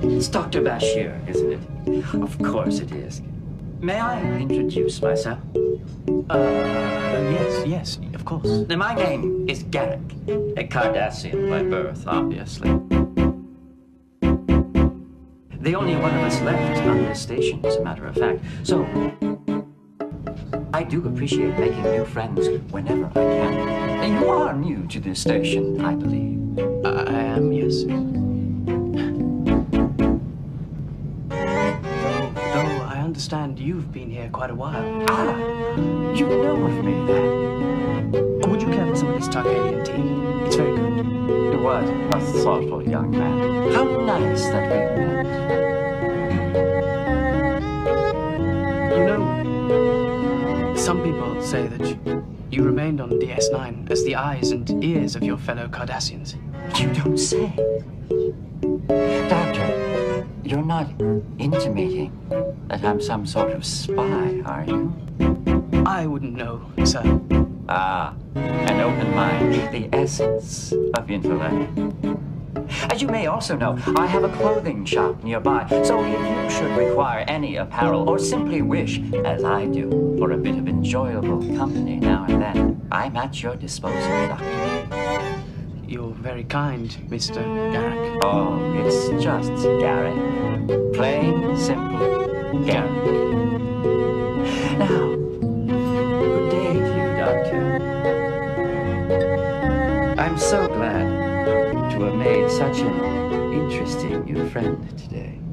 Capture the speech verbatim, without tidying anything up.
It's Doctor Bashir, isn't it? Of course it is. May I introduce myself? Uh, yes, yes, of course. Now, my name is Garak, a Cardassian by birth, obviously. The only one of us left on this station, as a matter of fact. So, I do appreciate making new friends whenever I can. You are new to this station, I believe. Uh, I am, yes. Though I understand you've been here quite a while. Ah, you know of me then. Would you care for some of this Tarkanian tea? It's very good. It was a thoughtful young man. How nice that we met. You know, some people say that you, you remained on D S nine as the eyes and ears of your fellow Cardassians. You don't say. Doctor, you're not intimating that I'm some sort of spy, are you? I wouldn't know, sir. Ah, an open mind, the essence of intellect. As you may also know, I have a clothing shop nearby, so if you should require any apparel or simply wish, as I do, for a bit of enjoyable company now and then, I'm at your disposal, Doctor. You're very kind, Mister Garak. Oh, it's just Garak. Plain, simple Garak. Now, good day to you, Doctor. I'm so glad to have made such an interesting new friend today.